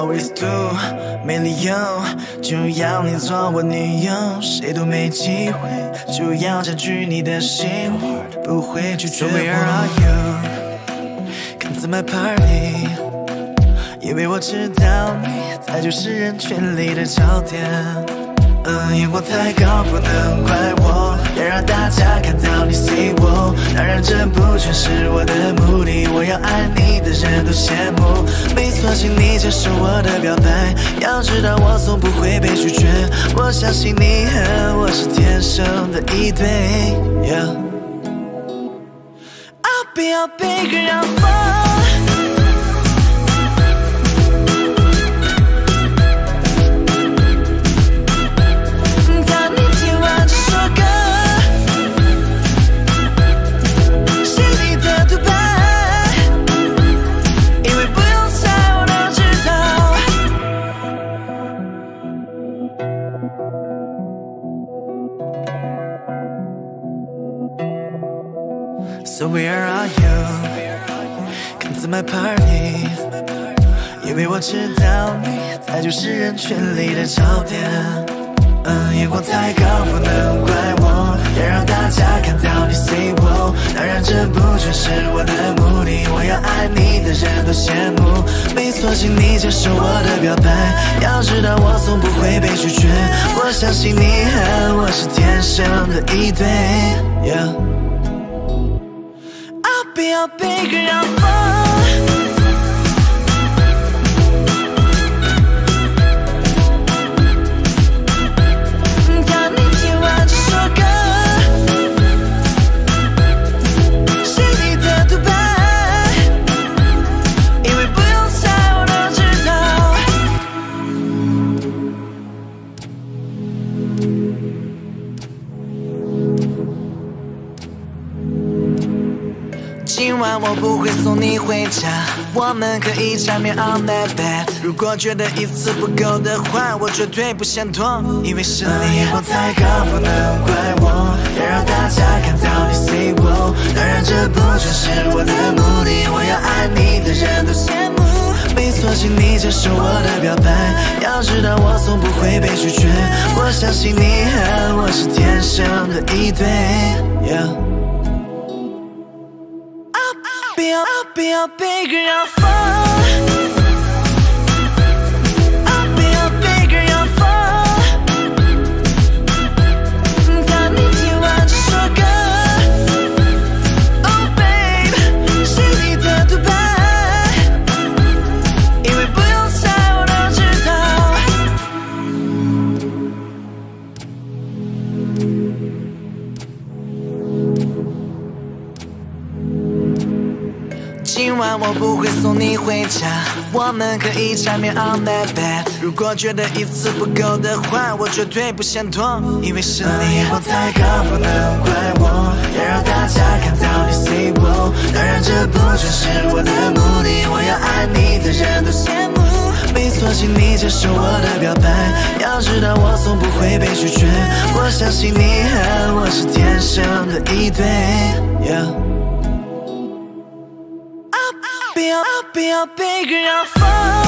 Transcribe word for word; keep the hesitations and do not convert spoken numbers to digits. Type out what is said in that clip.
always do， 没理由就要你做我女友，谁都没机会就要占据你的心，不会拒绝我。So where are you？ Come to my party， 因为我知道你才就是人群里的焦点。嗯，眼光太高不能怪我，要让大家看到你 see 我。当然这不全是我的目的，我要爱你的人都羡慕。没错，请你接受我的表白，要知道我从不会被拒绝。我相信你和我是天生的一对。Yeah. I'll be your beggar， 让风。So where are you? Come to my party， 因为我知道你才就是人群里的焦点。嗯，眼光太高不能怪我，要让大家看到你 see 我。当然这不全是我的目的，我要爱你的人都羡慕。没错，请你接受我的表白，要知道我从不会被拒绝。我相信你和我是天生的一对。Yeah. Be your beggar， 让风。当你听完这首歌，心里的独白，因为不用猜我都知道。今晚我不会送你回家，我们可以缠绵 on that bed。如果觉得一次不够的话，我绝对不嫌多，因为是你眼光太高不能怪我，要让大家看到你 see 我。当然这不全是我的目的，我要爱你的人都羡慕。没错，请你接受我的表白，要知道我从不会被拒绝。我相信你和我是天生的一对。Yeah. I'll be your beggar， 让风。I'll be your beggar， 让风。当你听完这首歌 ，Oh babe， 心里的独白，因为不用猜我都知道。今晚我不会送你回家，我们可以缠绵 on that bed。如果觉得一次不够的话，我绝对不嫌多，因为是你眼光太高不能怪我，要让大家看到你 see 我。当然这不全是我的目的，我要爱你的人都羡慕。没错，请你接受我的表白，要知道我从不会被拒绝。我相信你和我是天生的一对。Yeah. I'll be your beggar， 让风。